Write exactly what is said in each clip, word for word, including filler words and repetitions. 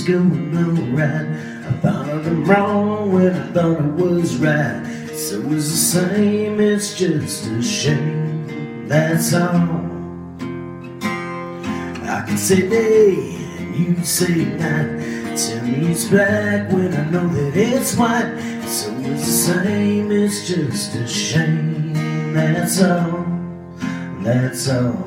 going alright. I thought I'm wrong when I thought I was right. So it's the same, it's just a shame, that's all. I can say day and you say night. Tell me it's black when I know that it's white. So it's the same, it's just a shame, that's all, that's all.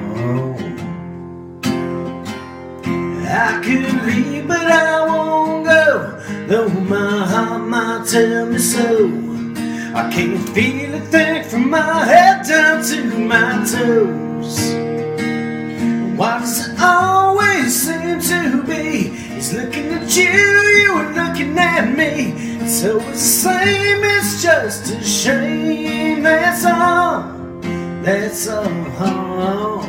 I could leave but I won't go, though my heart might tell me so. I can't feel a thing from my head down to my toes. Why does it always seem to be it's looking at you, you are looking at me? So it's the same, it's just a shame, that's all, that's all.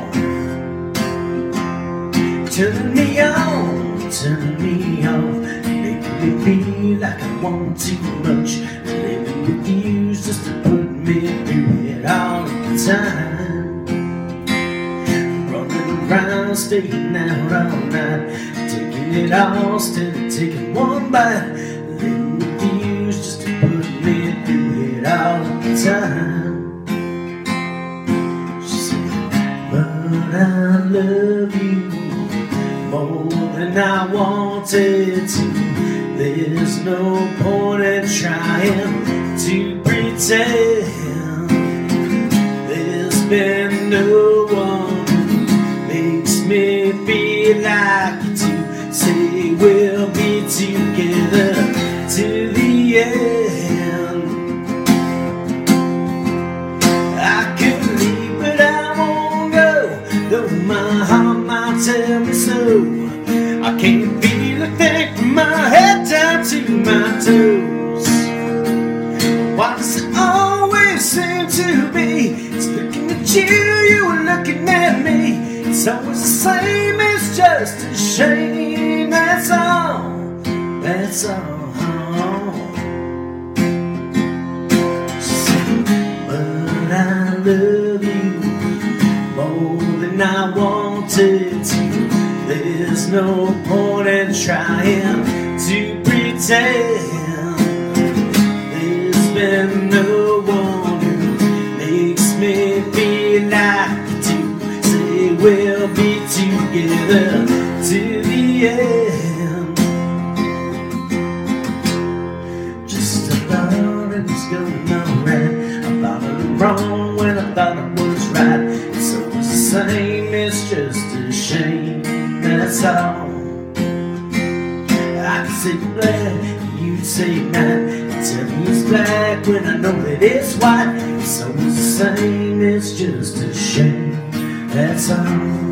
Turning me on, turning me off, making me feel like I want too much. Living with you's just to put me through it all the time. Running around, staying out all night, taking it all instead of taking one bite. Living with you's just to put me through it all the time. She said, but I love you more than I wanted to. There's no point in trying to pretend. There's been no one who makes me feel like you do. Say we'll be together to the end. I could leave but I won't go, though my heart might tell me so. I can't feel a thing from my head down to my toes. Why does it always seem to be it's looking at you, you are looking at me? It's always the same, it's just a shame, that's all, that's all. She said, but I love you more than I wanted to. There's no point in trying to pretend. There's been no one who makes me feel like you do. Say we'll be together to the end. Just I thought it was going alright. I thought I was wrong when I thought I was right. So it's the same, it's just a shame, that's all. I can say black, you say night. Tell me it's black when I know that it's white. So it's the same, it's just a shame, that's all.